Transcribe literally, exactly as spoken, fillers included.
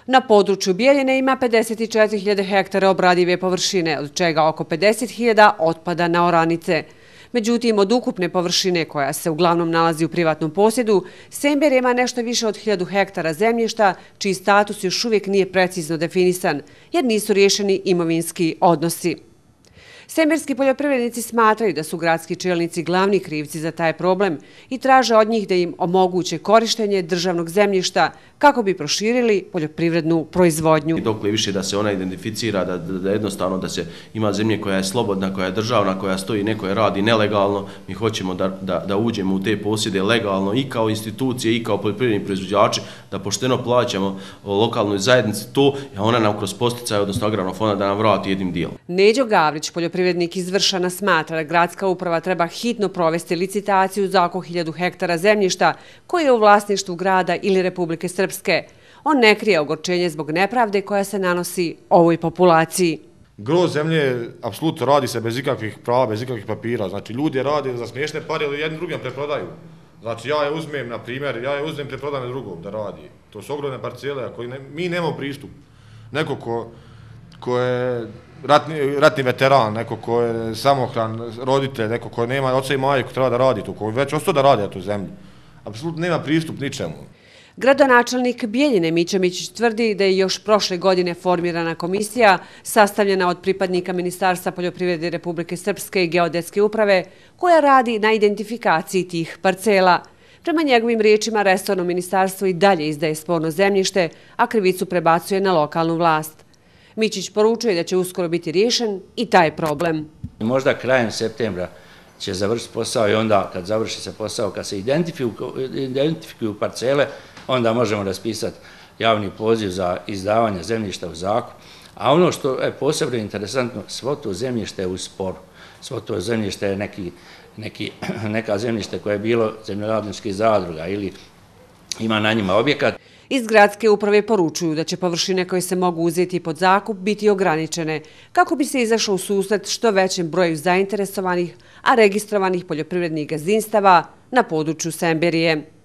Na području Bijeljine ima pedeset četiri hiljade hektara obradive površine, od čega oko pedeset hiljada otpada na oranice. Međutim, od ukupne površine koja se uglavnom nalazi u privatnom posjedu, Sember ima nešto više od hiljadu hektara zemljišta, čiji status još uvijek nije precizno definisan, jer nisu riješeni imovinski odnosi. Semberski poljoprivrednici smatraju da su gradski čelnici glavni krivci za taj problem i traže od njih da im omoguće korištenje državnog zemljišta kako bi proširili poljoprivrednu proizvodnju. Dok je više da se ona identificira, da, da jednostavno da se ima zemlje koja je slobodna, koja je državna, koja stoji, neko je radi nelegalno, mi hoćemo da, da, da uđemo u te posjede legalno i kao institucije i kao poljoprivredni proizvođači, da pošteno plaćamo lokalnoj zajednici to, a ona nam kroz posticaje, odnosno agrarnog fonda, da nam vrati jednim dijelom. Neđo Gavrić, poljoprivrednik iz Vršana, smatra da gradska uprava treba hitno provesti licitaciju za oko hiljadu hektara zemljišta koje je u vlasništvu grada ili Republike Srpske. On ne krije ogorčenje zbog nepravde koja se nanosi ovoj populaciji. Gro zemlje apsolutno radi se bez ikakvih prava, bez ikakvih papira. Znači, ljudi rade za smiješne pare ili jednim drugim preprodaju. Znači, ja je uzmem, na primjer, ja je uzmem preprodam drugom da radi. To su ogromne parcele, a koji ne, mi nemamo pristup. Neko ko, ko je ratni, ratni veteran, neko ko je samohran roditelj, neko ko nema oca i majku, treba da radi to, ko već ostao da radi na tu zemlju. Apsolutno nema pristup ničemu. Gradonačelnik Bijeljine Mića Mićić tvrdi da je još prošle godine formirana komisija sastavljena od pripadnika Ministarstva poljoprivrede Republike Srpske i Geodetske uprave koja radi na identifikaciji tih parcela. Prema njegovim riječima, resorno ministarstvo i dalje izdaje sporno zemljište, a krivicu prebacuje na lokalnu vlast. Mićić poručuje da će uskoro biti riješen i taj problem. Možda krajem septembra će završiti posao i onda kad završi se posao, kad se identifikuju, identifikuju parcele, onda možemo raspisati javni poziv za izdavanje zemljišta u zakup. A ono što je posebno interesantno, svo to zemljište je u sporu. Svo to zemljište je neki, neki, neka zemljište koje je bilo zemljoradničkih zadruga ili ima na njima objekat. Iz gradske uprave poručuju da će površine koje se mogu uzeti pod zakup biti ograničene, kako bi se izašlo u susret što većem broju zainteresovanih, a registrovanih poljoprivrednih gazdinstava na području Semberije.